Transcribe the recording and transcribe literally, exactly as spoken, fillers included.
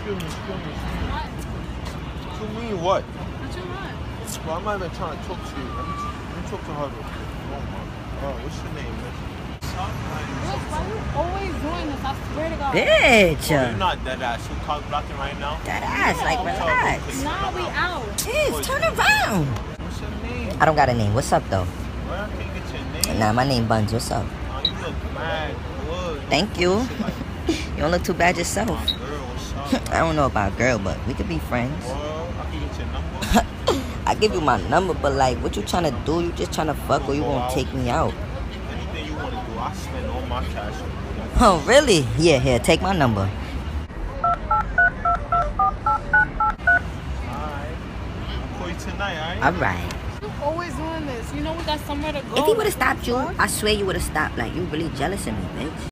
excuse me, excuse me, excuse me. What? To me, what? What you want? Well, I'm not even trying to talk to you. Let me, let me talk to her real quick. Oh my God, what's your name, miss? Bitch, why you always doing this? I swear to God. Bitch. Oh, you're not dead ass. You cock blocking right now? That ass, like, relax. Nah, we out. Yes, turn around. What's your name? I don't got a name. What's up, though? Well, I can't get your name. Nah, my name Buns. What's up? Oh, you look mad good. Thank you. Like, You don't look too bad yourself. my girl, what's up? I don't know about girl, but we could be friends. Well, I can get your number. I give you my number, but like, what you trying to do? You just trying to fuck, or you gonna take me out? Anything you want to do, I spend all my cash on you. Oh, really? Yeah, here, take my number. Alright. I'll call you tonight, alright? Alright. You always doing this. You know we got somewhere to go. If he would have stopped you, I swear you would have stopped. Like, you really jealous of me, bitch.